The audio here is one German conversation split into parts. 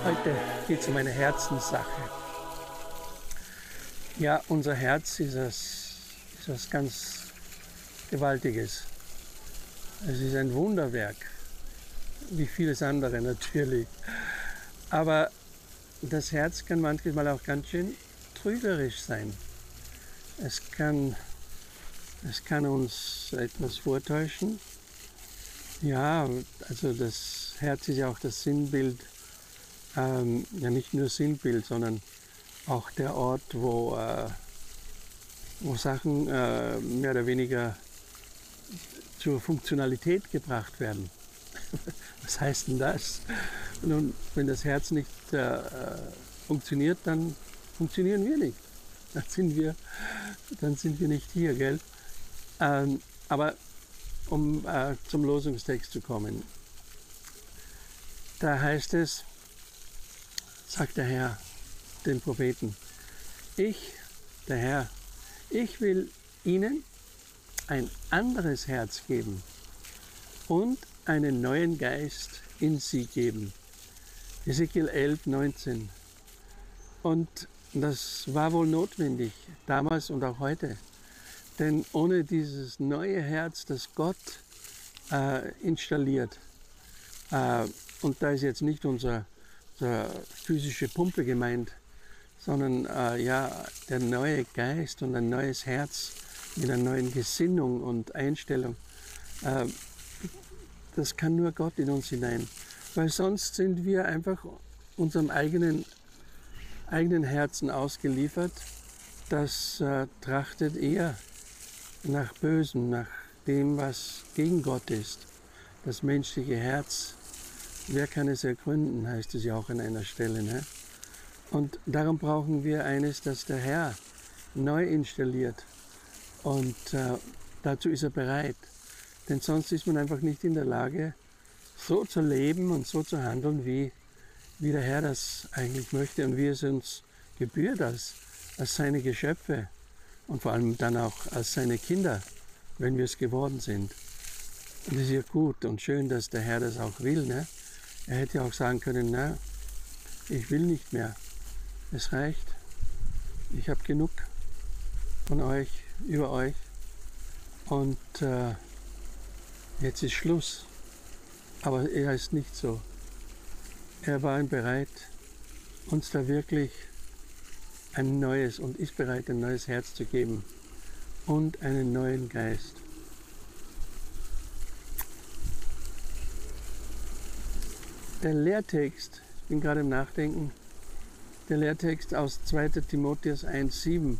Heute geht es um eine Herzenssache. Ja, unser Herz ist was ganz Gewaltiges. Es ist ein Wunderwerk, wie vieles andere natürlich. Aber das Herz kann manchmal auch ganz schön trügerisch sein. Es kann uns etwas vortäuschen. Ja, also das Herz ist ja auch das Sinnbild, ja nicht nur Sinnbild, sondern auch der Ort, wo Sachen mehr oder weniger zur Funktionalität gebracht werden. Was heißt denn das? Nun, wenn das Herz nicht funktioniert, dann funktionieren wir nicht. Dann sind wir nicht hier, gell? Aber um zum Losungstext zu kommen, da heißt es, sagt der Herr den Propheten, der Herr, ich will ihnen ein anderes Herz geben und einen neuen Geist in sie geben. Ezekiel 11, 19. Und das war wohl notwendig, damals und auch heute. Denn ohne dieses neue Herz, das Gott installiert, und da ist jetzt nicht unsere physische Pumpe gemeint, sondern ja, der neue Geist und ein neues Herz mit einer neuen Gesinnung und Einstellung, das kann nur Gott in uns hinein. Weil sonst sind wir einfach unserem eigenen Herzen ausgeliefert. Das trachtet eher nach Bösem, nach dem, was gegen Gott ist. Das menschliche Herz, wer kann es ergründen, heißt es ja auch an einer Stelle. Ne? Und darum brauchen wir eines, das der Herr neu installiert. Und dazu ist er bereit. Denn sonst ist man einfach nicht in der Lage, so zu leben und so zu handeln, wie der Herr das eigentlich möchte und wie es uns gebührt als seine Geschöpfe und vor allem dann auch als seine Kinder, wenn wir es geworden sind. Und es ist ja gut und schön, dass der Herr das auch will. Ne? Er hätte ja auch sagen können, na, ich will nicht mehr. Es reicht. Ich habe genug von euch, über euch. Und jetzt ist Schluss. Aber er ist nicht so. Er war bereit, uns da wirklich ein neues und ist bereit, ein neues Herz zu geben und einen neuen Geist. Der Lehrtext, ich bin gerade im Nachdenken, der Lehrtext aus 2. Timotheus 1,7,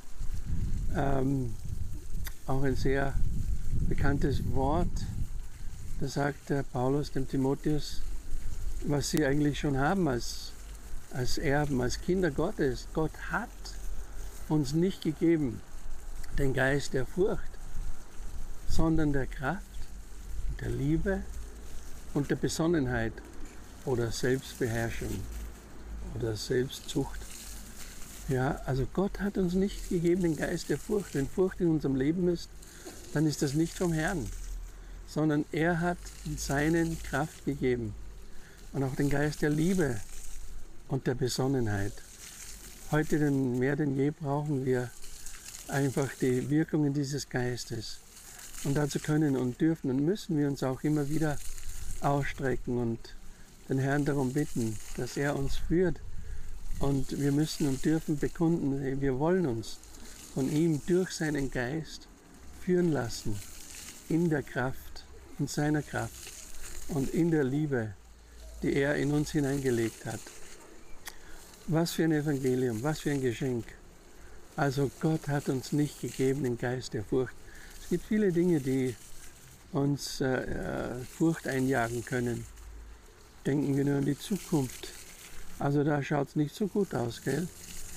auch ein sehr bekanntes Wort. Da sagt der Paulus dem Timotheus, was sie eigentlich schon haben als Erben, als Kinder Gottes. Gott hat uns nicht gegeben den Geist der Furcht, sondern der Kraft, der Liebe und der Besonnenheit oder Selbstbeherrschung oder Selbstzucht. Ja, also Gott hat uns nicht gegeben den Geist der Furcht. Wenn Furcht in unserem Leben ist, dann ist das nicht vom Herrn, sondern er hat seinen Kraft gegeben und auch den Geist der Liebe und der Besonnenheit. Heute mehr denn je brauchen wir einfach die Wirkungen dieses Geistes. Und dazu können und dürfen und müssen wir uns auch immer wieder ausstrecken und den Herrn darum bitten, dass er uns führt. Und wir müssen und dürfen bekunden, wir wollen uns von ihm durch seinen Geist führen lassen, in der Kraft, in seiner Kraft und in der Liebe, die er in uns hineingelegt hat. Was für ein Evangelium, was für ein Geschenk. Also Gott hat uns nicht gegeben den Geist der Furcht. Es gibt viele Dinge, die uns Furcht einjagen können. Denken wir nur an die Zukunft. Also da schaut es nicht so gut aus, gell?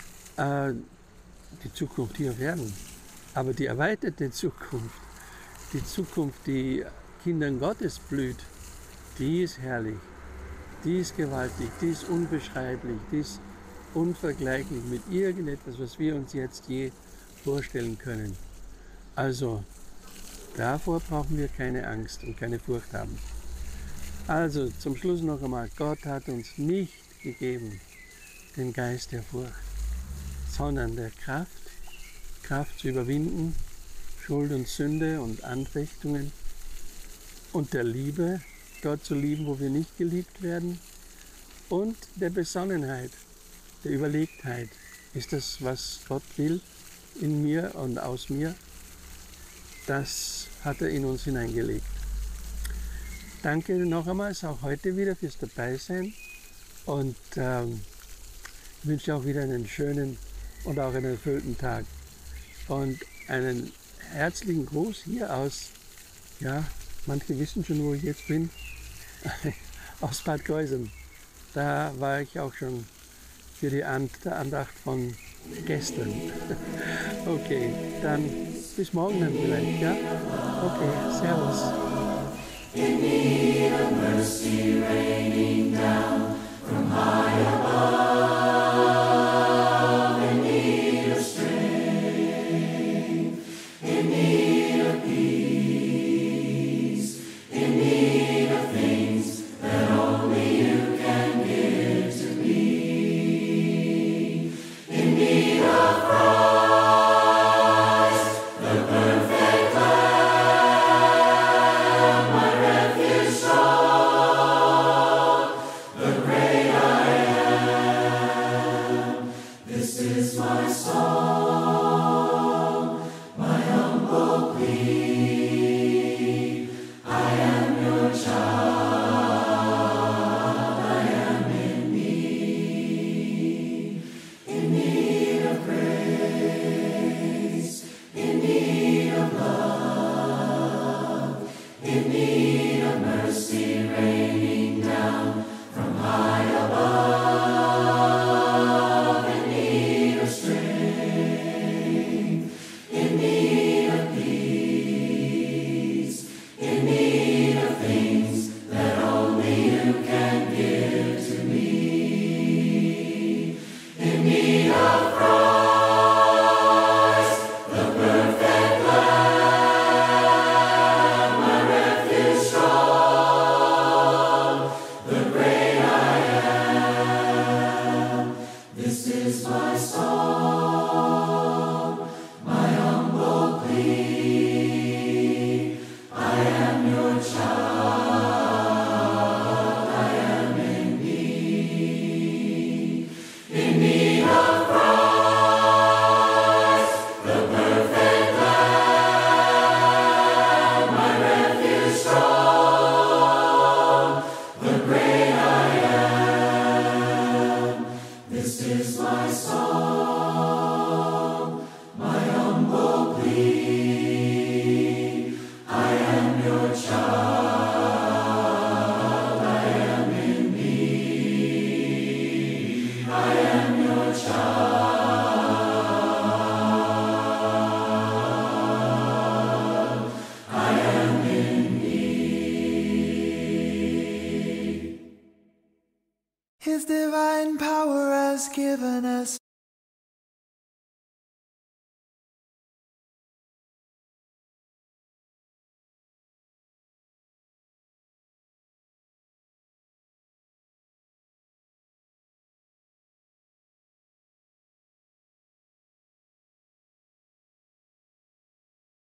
Die Zukunft hier auf Erden. Aber die erweiterte Zukunft, die Zukunft, die Kindern Gottes blüht, die ist herrlich, die ist gewaltig, die ist unbeschreiblich, die ist unvergleichlich mit irgendetwas, was wir uns jetzt je vorstellen können. Also davor brauchen wir keine Angst und keine Furcht haben. Also zum Schluss noch einmal, Gott hat uns nicht nicht gegeben, den Geist der Furcht, sondern der Kraft zu überwinden, Schuld und Sünde und Anfechtungen und der Liebe, dort zu lieben, wo wir nicht geliebt werden, und der Besonnenheit, der Überlegtheit. Ist das, was Gott will, in mir und aus mir? Das hat er in uns hineingelegt. Danke noch einmal, auch heute wieder fürs Dabeisein und ich wünsche auch wieder einen schönen und auch einen erfüllten Tag. Und einen herzlichen Gruß hier aus, ja, manche wissen schon, wo ich jetzt bin, aus Bad Geusen. Da war ich auch schon für die Andacht von gestern. Okay, dann bis morgen dann vielleicht, ja? Okay, servus. In need of mercy raining down from high above, in need of strength, in need of peace, in need of things that only you can give to me, in need of Christ, the perfect Lamb, my refuge strong, the great I am. This is my song, my humble plea. I am your child, I am in need of grace, in need of love, in need of mercy raining down from high above, in need of strength, in need of peace, in need of things that only you can give to me, in need of Christ, the perfect Lamb, my refuge strong, the great I am. This is my song, my humble plea. I am your child, I am in need of Christ, the perfect Lamb, my refuge strong, the great I am. This is my song, my humble plea. I am your child, I am in need. I am your child, I am in need. His divine power has given us